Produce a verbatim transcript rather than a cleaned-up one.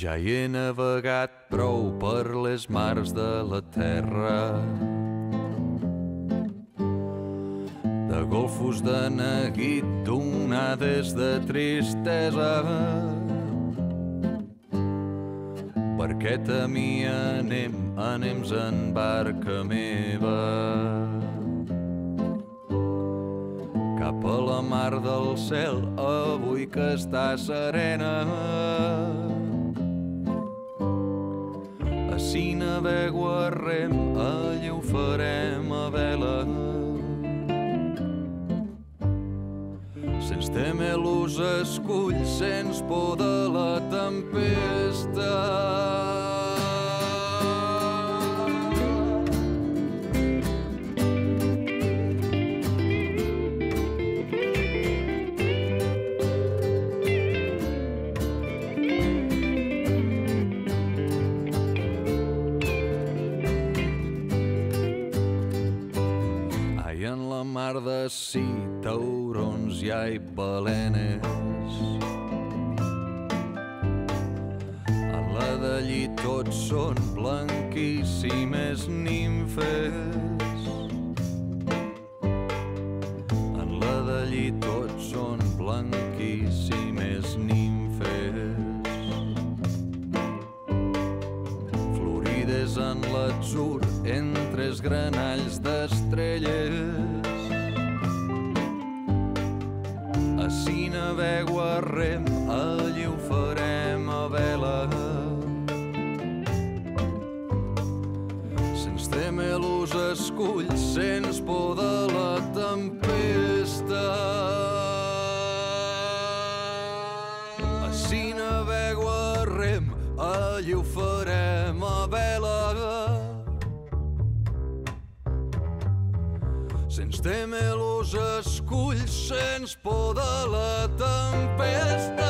Ja hi he navegat prou per les mars de la terra, de golfos de neguit, d'onades de tristesa. Per aquest camí anem, anem en barca meva, cap a la mar del cel, avui que està serena. Ací navego a rem, allí ho farem a vela, sens temer los esculls, sens por de la tempesta. En la mar d'ací, taurons hi ha i balenes. En la d'allí tots són blanquíssimes nimfes. En la d'allí tots són blanquíssimes nimfes. Florides en l'atzur, entre els granalls d'estrelles. Ací navego a rem, allí ho farem a vela, sens temer los esculls, sens por de la tempesta. Ací navego a rem, allí ho farem a vela, sens temer los esculls, sens por de la tempesta.